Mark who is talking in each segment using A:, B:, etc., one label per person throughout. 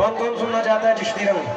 A: कौन कौन सुनना चाहता है चिश्ती रंग?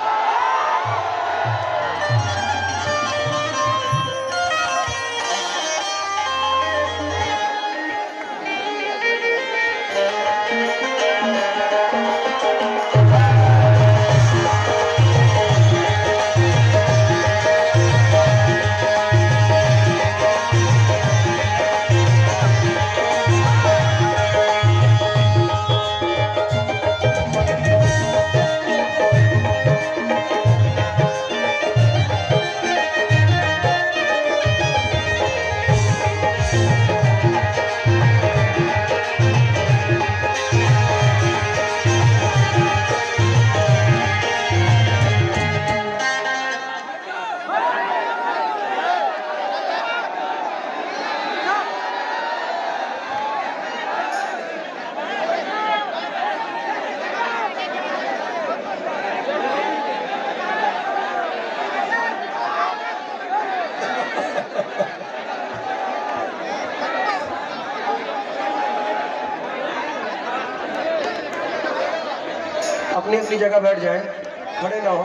A: अपनी अपनी जगह बैठ जाएं, खड़े ना हो।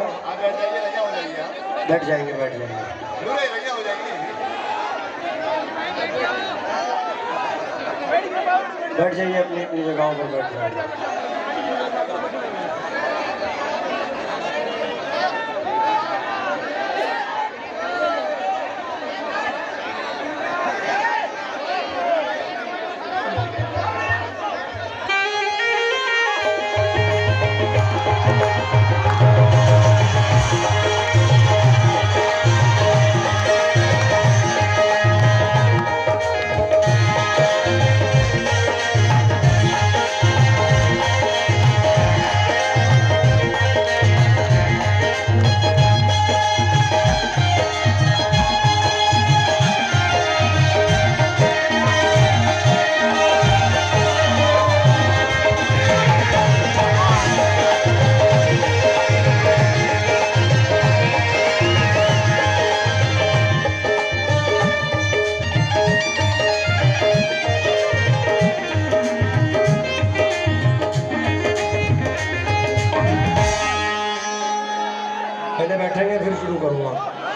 A: बैठ जाएंगे, बैठ जाएंगे। बैठ जाइए, अपनी अपनी जगहों पर बैठ जाइए। पहले बैठेंगे फिर शुरू करूंगा।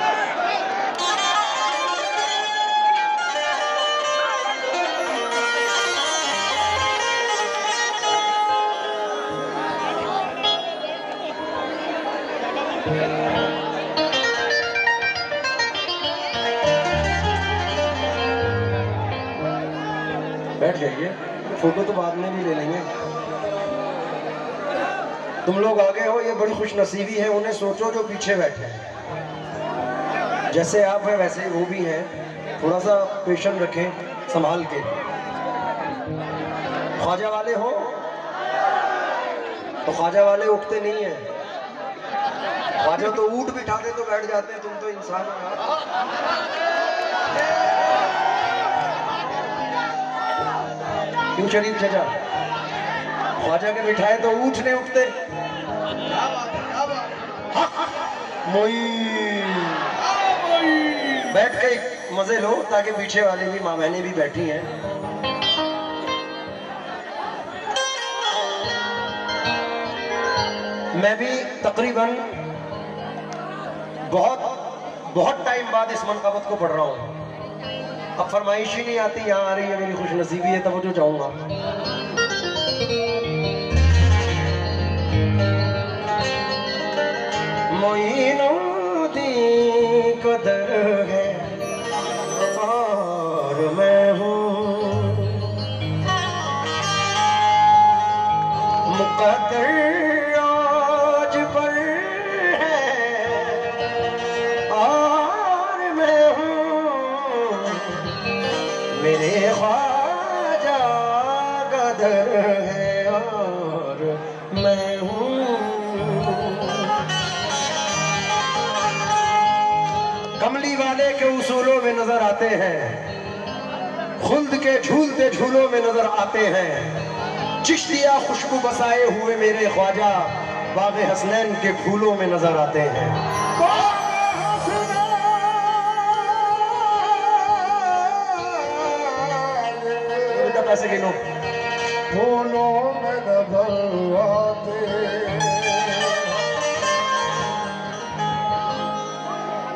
A: बैठ जाइए, फोटो तो बाद में भी ले लेंगे। तुम लोग आगे हो, ये बड़ी खुशनसीबी है। उन्हें सोचो जो पीछे बैठे हैं। जैसे आप हैं वैसे ही वो भी हैं। थोड़ा सा पेशेंस रखें, संभाल के। ख्वाजा वाले हो तो ख्वाजा वाले उठते नहीं हैं। ख्वाजा तो ऊँट बिठाते तो बैठ जाते हैं। तुम तो इंसान हो। क्यों शरीफ चाचा? ख्वाजा के बिठाए तो ऊँट नहीं उठते। बैठ के मजे लो, ताकि पीछे वाले भी माँ बहनें भी बैठी हैं। मैं भी तकरीबन बहुत टाइम बाद इस मनक़बत को पढ़ रहा हूँ। अब फरमाइश ही नहीं आती, यहाँ आ रही है, मेरी खुशनसीबी है, तब जो चाहूंगा। मोइनुद्दीन कदर है और मैं हूँ मुक़द्दर आज पर है और मैं हूँ मेरे ख्वाजा कदर है और मैं हूँ। कमली वाले के उसूलों में नजर आते हैं, खुल्द के झूलते झूलों में नजर आते हैं। चिश्तिया खुशबू बसाए हुए मेरे ख्वाजा बाग़े हसनैन के फूलों में नजर आते हैं। पैसे गिनो। फूलों में नजर आते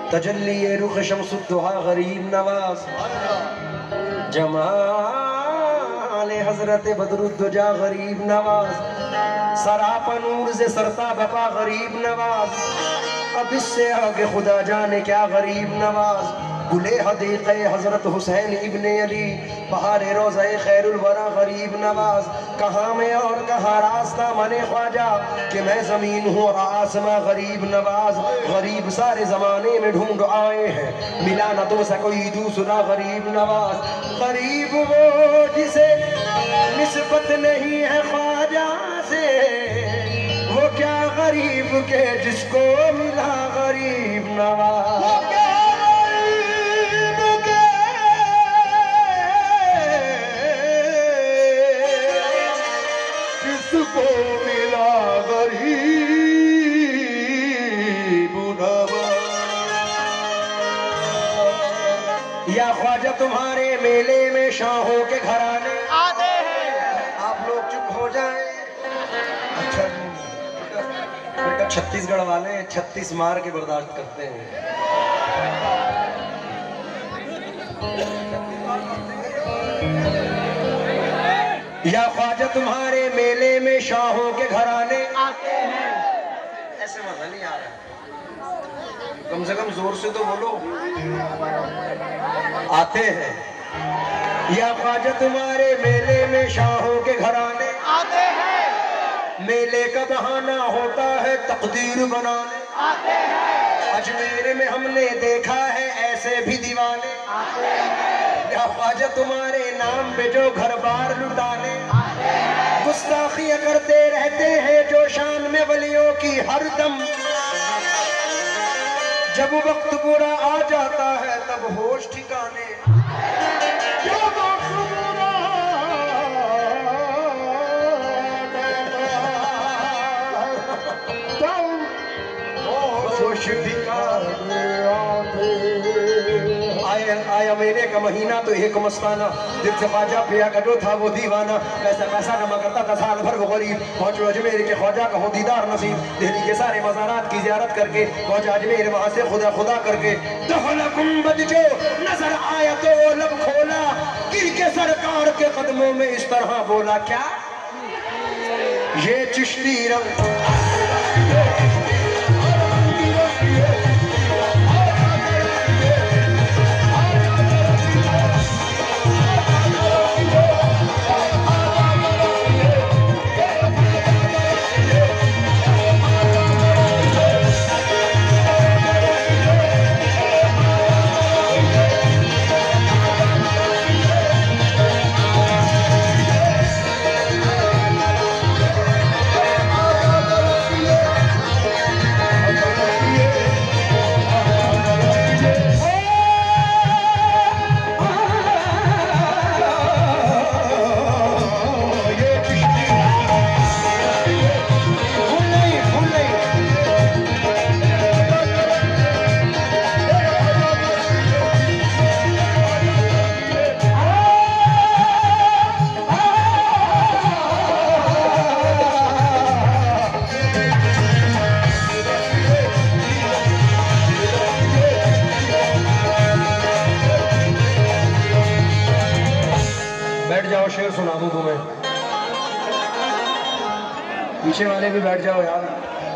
A: तजल्ली ये रुख शम्सुद्दुहा गरीब नवाज, जमाल हजरत बदरुद्दुजा गरीब नवाज, सरापा नूर से सरता बपा गरीब नवाज, अब इससे आगे खुदा जाने क्या गरीब नवाज। गुले हदीक़े हजरत हुसैन इब्ने अली, बहारे रोज़े खैरुल वरा गरीब नवाज। कहाँ में और कहाँ रास्ता मने ख्वाजा, कि मैं ज़मीन हूँ और आसमां गरीब नवाज। गरीब सारे ज़माने में ढूंढ आए हैं, मिला न तुमसे कोई दूसरा गरीब नवाज। गरीब वो जिसे निस्बत नहीं है ख्वाजा से, वो क्या गरीब के जिसको मिला गरीब नवाज। जिसको मिला गरीब नवाज। या ख्वाजा तुम्हारे मेले में शाहों के घराने आते हैं। आप लोग चुप हो जाएं। अच्छा बेटा, 36गढ़ वाले 36 मार के बर्दाश्त करते हैं। या ख्वाजा तुम्हारे मेले में शाहों के घराने आते हैं। ऐसे मजा नहीं आ रहा, कम से कम जोर से तो बोलो। आते हैं। या ख्वाजा तुम्हारे मेले में शाहों के घराने आते हैं। मेले का बहाना होता है तकदीर बनाने आते हैं। अजमेर में हमने देखा है ऐसे भी दीवाने आते हैं। या ख्वाजा तुम्हारे नाम पे जो घर बार लुटाने आते हैं। गुस्ताखियां करते रहते हैं जो शान में वलियों की हरदम। जब वक्त बुरा आ जाता है तब होश ठिकाने। जब वक्त बुरा होश ठिकाने। आया महीने का महीना तो एक मस्ताना, दिल से ख्वाजा पिया का जो था वो दीवाना। पैसा पैसा जमा करता था साल भर वो गरीब, पहुंचो अजमेर के ख्वाजा का हो दीदार नसीब। दिल्ली के सारे मज़ारात की ज़ियारत करके पहुंचा अजमेर, वहां से खुदा खुदा करके दखल गुंबद जो नजर आया तो लब खोला। गिर के सरकार के कदमों में इस तरह बोला, क्या ये चिश्ती रंग। शेर सुना दूं तुम्हें, पीछे वाले भी बैठ जाओ यार।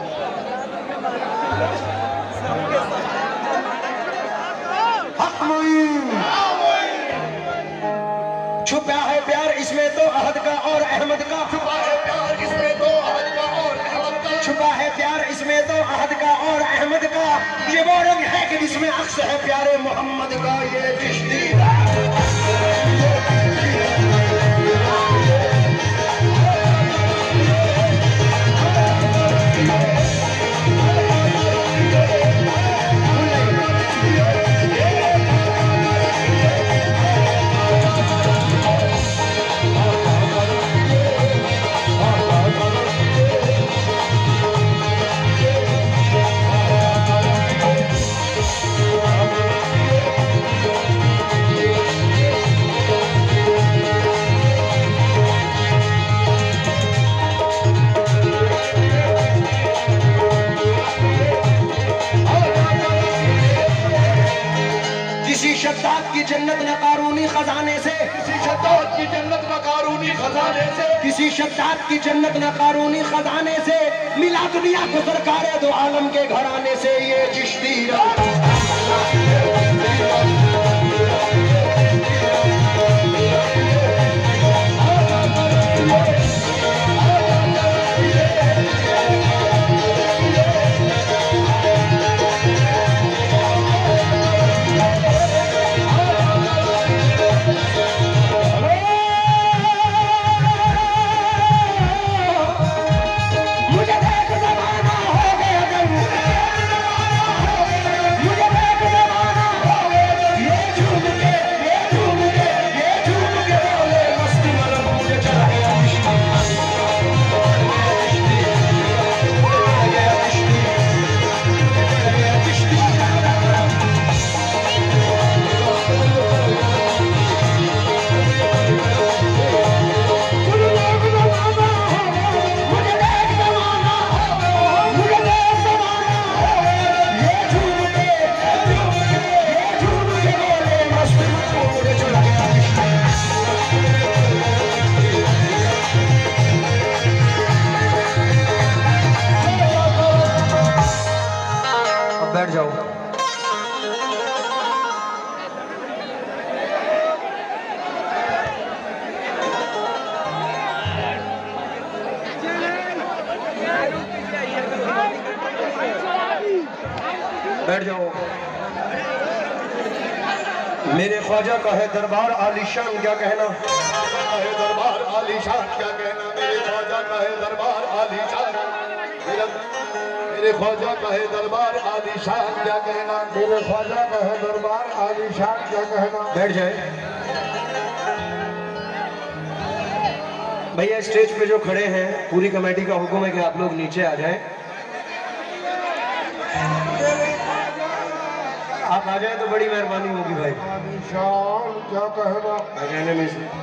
A: छुपा है प्यार इसमें तो अहद का और अहमद का। छुपा है प्यार इसमें तो अहद का और अहमद का। छुपा है प्यार इसमें तो अहद का और अहमद का। ये वो रंग है कि जिसमें अक्स है प्यारे मोहम्मद का। ये चिश्ती
B: की जन्नत न कारूनी खजाने से,
A: किसी शद्दाद की जन्नत न कारूनी खजाने से, मिला दुनिया को सरकार दो आलम के घराने से। ये चिश्ती बैठ जाओ। बैठ जाओ। मेरे ख्वाजा का है दरबार आलीशान, क्या कहना?
B: दरबार आलीशान क्या कहना? मेरे ख्वाजा का है दरबार आलीशान, मेरे ख्वाजा का है दरबार आलीशान क्या कहना? मेरे ख्वाजा का है दरबार आलीशान क्या कहना?
A: बैठ जाए। भैया स्टेज पे जो खड़े हैं, पूरी कमेटी का हुक्म है कि आप लोग नीचे आ जाएं। आप आ जाए तो बड़ी मेहरबानी होगी भाई।
B: आलीशान क्या कहना?
A: कहने में से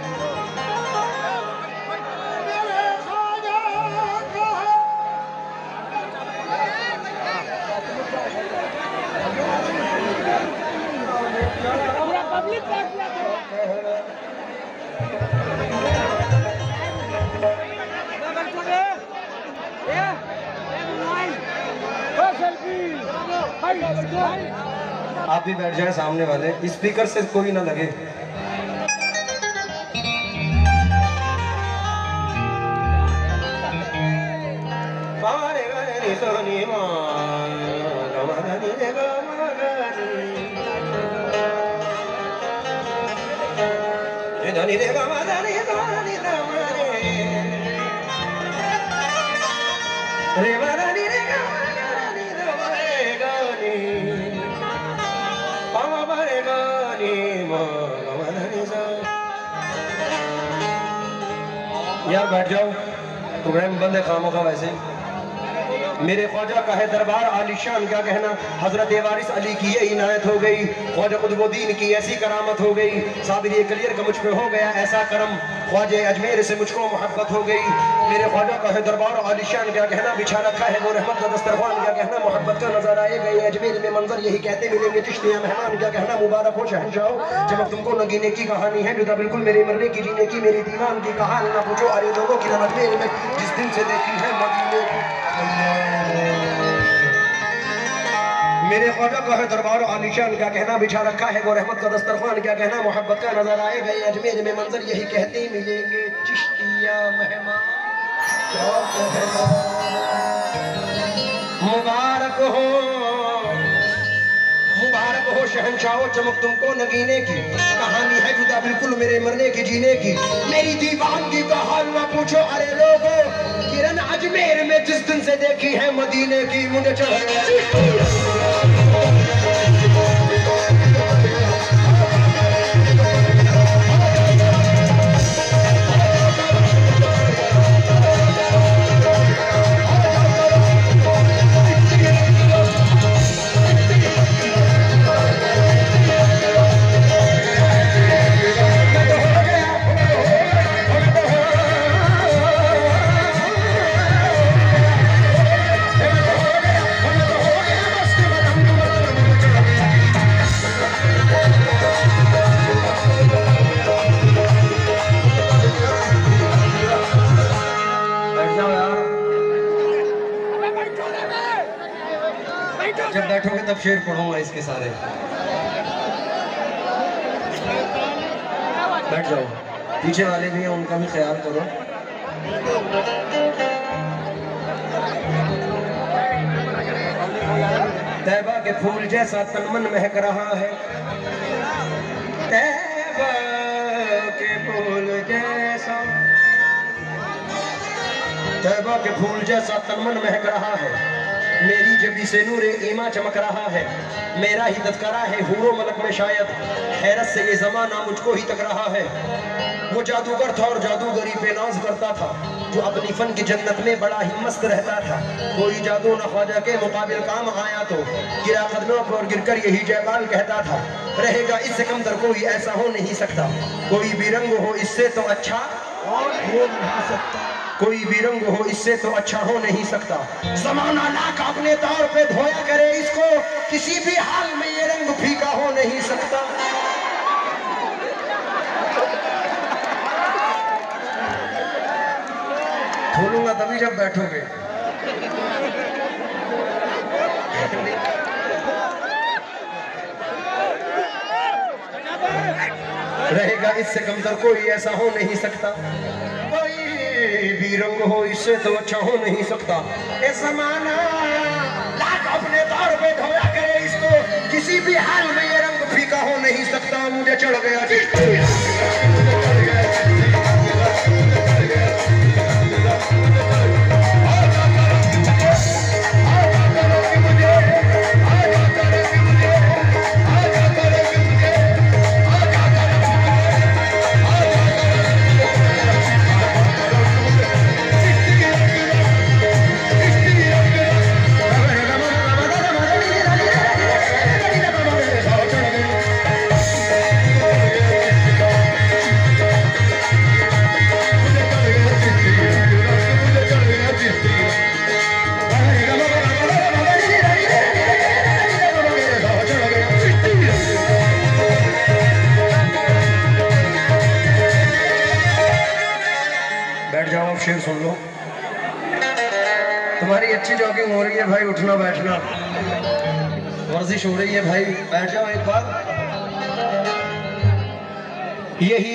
A: आप भी बैठ जाएं सामने वाले, स्पीकर से कोई ना लगे। यार बैठ जाओ, प्रोग्राम बंद है खामोखा वैसे। मेरे ख्वाजा का है दरबार आलीशान क्या कहना? हजरत वारिस अली की ये इनायत हो गई, ख्वाजा कुतुबुद्दीन की ऐसी करामत हो गई, साबिर कलियर का मुझ पे हो गया ऐसा करम, ख्वाजा अजमेर से मुझको मोहब्बत हो गई। मेरे ख्वाजा का है दरबार आलीशान क्या कहना? बिछा रखा है वो रहमत का दस्तरखान क्या कहना? मोहब्बत का नजारा आए गए अजमेर में मंजर यही कहते मिलेंगे चिश्तिया मेहमान क्या कहना? मुबारक हो शहंशाह, जब तुमको नगीने की कहानी है जुदा बिल्कुल मेरे मरने की जीने की, मेरी दीवान की कहानी ना पूछो अरे लोगों की नमक में जिस दिन से देखी है मदीने की। मेरे ख्वाजा का है दरबार आलीशान क्या कहना? बिछा रखा है वो रहमत का दस्तरखान क्या कहना? मोहब्बत का नजर आए गए अजमेर में मंजर यही कहते मिलेंगे चिश्तिया मेहमान क्या कहना? मुबारक हो शहंशाह, चमक तुमको नगीने की कहानी है जुदा बिल्कुल मेरे मरने की जीने की, मेरी दीवान की का हाल ना पूछो अरे लोगो, किरण अजमेर में जिस दिन से देखी है मदीने की मुझे चढ़ बैठोगे तब शेर पढ़ूंगा इसके सारे। बैठ जाओ, पीछे वाले भी हैं उनका भी ख्याल करो। तैबा के फूल जैसा तन मन महक रहा है, तैबा के फूल जैसा, तैबा के फूल जैसा तन मन महक रहा है, मेरी जबी से नूरे ईमा चमक रहा है, मेरा ही तज़किरा है हूरो मलक में शायद, हैरत से ये ज़माना मुझको ही तक रहा है। वो जादूगर था और जादूगरी पे नाज करता था, जो अपनी फन की जन्नत में बड़ा ही मस्त रहता था। कोई जादू न ख्वाजा के मुकाबिल काम आया तो गिरा कदमों पर गिरकर यही जयकाल कहता था, रहेगा इससे कमतर कोई ऐसा हो नहीं सकता, कोई भी रंग हो इससे तो अच्छा हो नहीं सकता, कोई भी रंग हो इससे तो अच्छा हो नहीं सकता। ज़माना लाख अपने तौर पे धोया करे इसको, किसी भी हाल में ये रंग फीका हो नहीं सकता। खोलूंगा तभी जब बैठोगे। रहेगा इससे कमतर कोई ऐसा हो नहीं सकता, कोई भी रंग हो इससे तो अच्छा हो नहीं सकता। ये ज़माना लाख अपने तौर पे धोया करे इसको, किसी भी हाल में ये रंग फीका हो नहीं सकता। मुझे चढ़ गया शेर सुन लो। तुम्हारी अच्छी जॉगिंग हो रही है भाई, उठना बैठना वर्जिश हो रही है भाई, बैठ जाओ एक बार। यही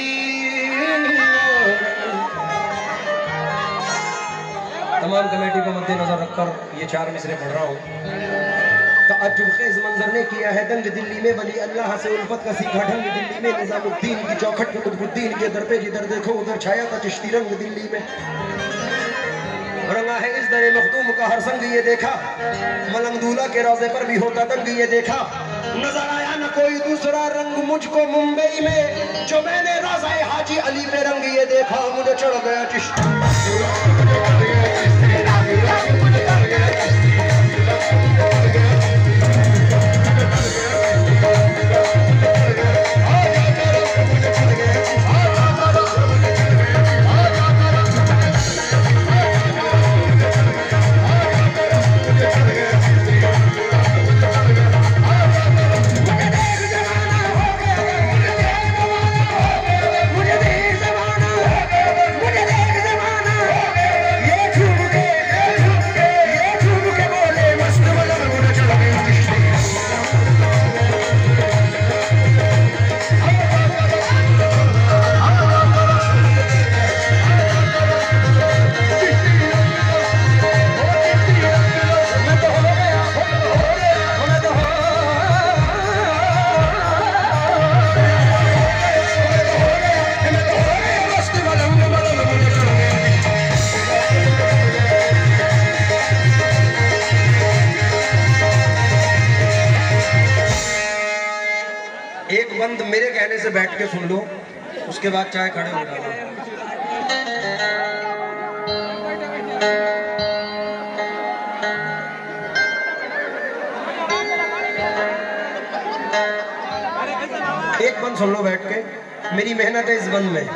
A: तमाम कमेटी को मद्देनजर रखकर ये 4 मिसरे पढ़ रहा हूँ। तअज्जुब खेज मंजर ने किया है दंग दिल्ली में, वली अल्लाह से उल्फत का सीखा ढंग दिल्ली में, निजामुद्दीन की चौखट पे कुतुबुद्दीन के दर पे जिधर देखो उधर छाया था चिश्ती रंग दिल्ली में। रंगा है इस दरे मखदूम का हर संग ये देखा, मलंग दूल्हा के रोजे पर भी होता दंग ये देखा। नजर आया न कोई दूसरा रंग मुझको मुंबई में, जो मैंने रोज़ा हाजी अली पे रंग ये देखा। मुझे चढ़ गया चिश्ती। एक बंद मेरे कहने से बैठ के सुन लो, उसके बाद चाहे खड़े हो जाओ। एक बंद सुन लो बैठ के, मेरी मेहनत है इस बंद में।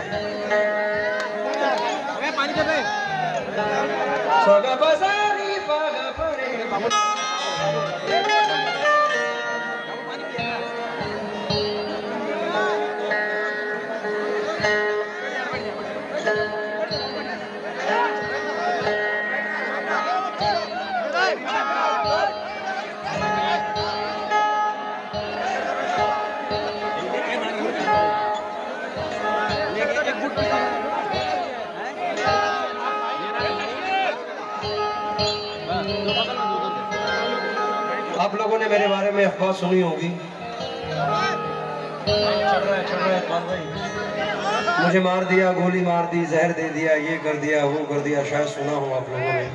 A: आप लोगों ने मेरे बारे में अफवाह सुनी होगी। चढ़ रहा है भाई। मुझे मार दिया, गोली मार दी, जहर दे दिया, ये कर दिया, वो कर दिया, शायद सुना हो आप लोगों ने।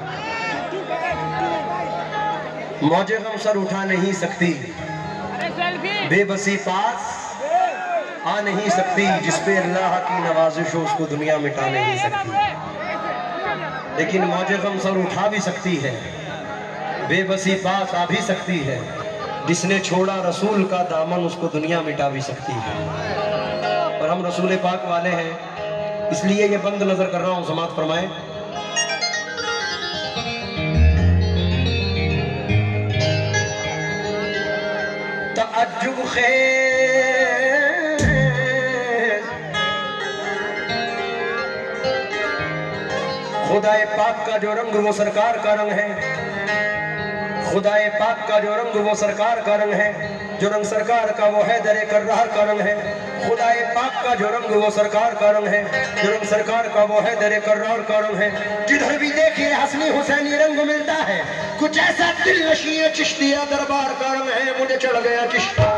A: मौजे गम सर उठा नहीं सकती, बेबसी पास आ नहीं सकती, जिसपे अल्लाह की नवाजिश हो उसको दुनिया मिटा नहीं सकती। लेकिन मौजे गम सर उठा भी सकती है, बेबसी पास आ भी सकती है, जिसने छोड़ा रसूल का दामन उसको दुनिया मिटा भी सकती है। और हम रसूल पाक वाले हैं, इसलिए ये बंद नजर कर रहा हूं, समात फरमाए। तअज्जुब खुदाए पाक का जो रंग वो सरकार का रंग है, खुदाए पाक का जो रंग वो सरकार का रंग है, जो रंग सरकार का वो है दरे कर्रार का रंग है। खुदाए पाक का जो रंग वो सरकार का रंग है, जो रंग सरकार का वो है दरे कर्रार का रंग है। जिधर भी देखिए हसनी हुसैनी रंग मिलता है, कुछ ऐसा दिल नशी चिश्तिया दरबार का रंग है। मुझे चढ़ गया चिश्ता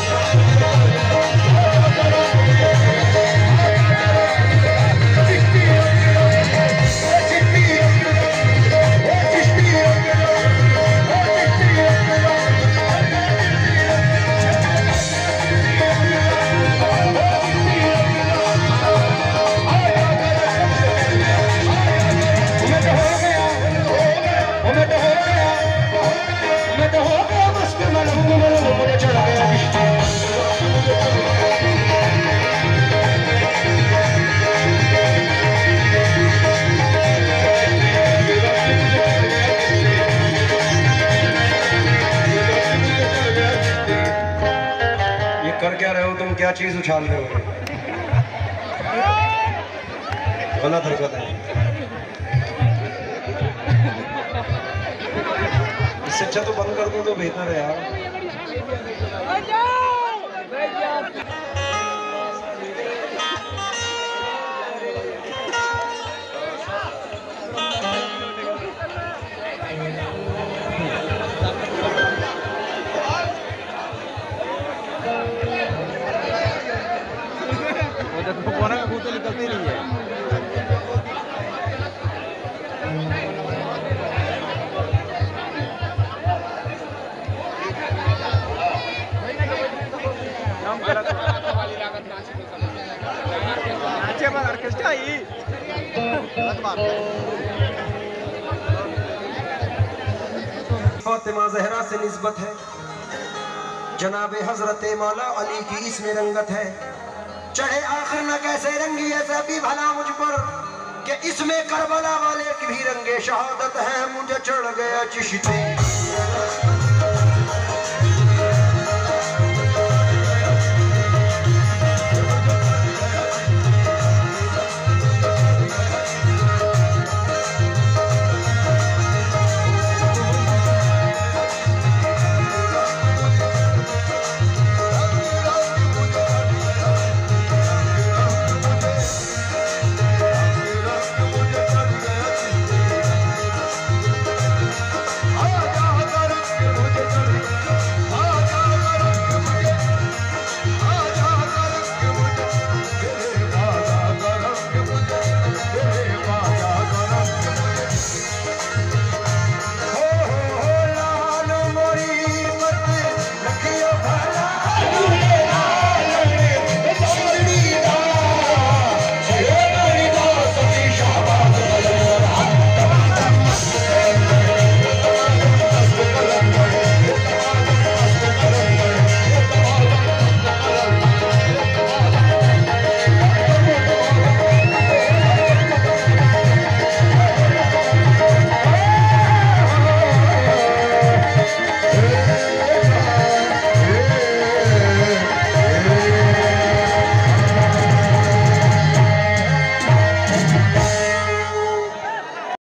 A: कर क्या रहे हो तुम? क्या चीज उछाल रहे हो? गलत हरकत है। इससे अच्छा तो बंद कर दो तो बेहतर है यार।
C: निकलती नहीं है। फातिमा ज़हरा से निस्बत है, जनाबे हजरत मौला अली की इसमें रंगत है। चढ़े आखिर न कैसे रंगी ऐसा भी भला मुझ पर, कि इसमें करबला वाले की भी रंगे शहादत है। मुझे चढ़ गया चिश्ती